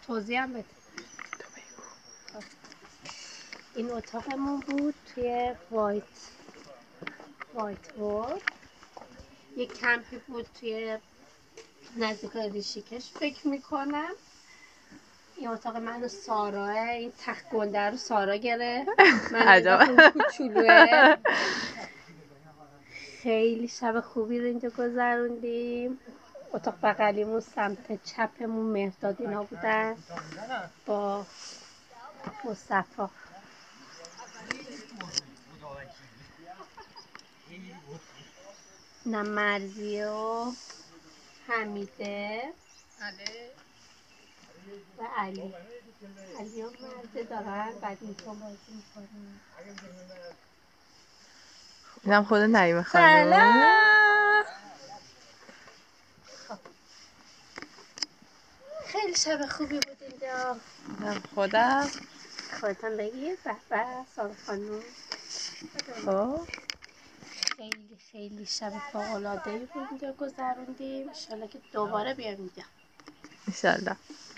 توضیح هم بده. این اتاقمون بود توی وایت وورد. یک کمپی بود توی نزدیک ریشیکش فکر میکنم. این اتاق من و ساراه. این تخت گنده رو سارا گرفت. من انداختم کوچولوه. خیلی شب خوبی رو اینجا گذروندیم. اتاق بغلیمون سمت چپمون مهرداد اینا بودن با مصطفی. نه مرزیه و حمیده و علی و مرزه دارن بدمینتون بازی میکنن. اینم خود نعیم خانم. سلام. خیلی شب خوبی بود اینجا. خودم خودتان بگید. به به سال خانم. خب خیلی خیلی شب فوق‌العاده‌ای بود اینجا گذروندیم. انشالله که دوباره بیام اینجا. انشالله.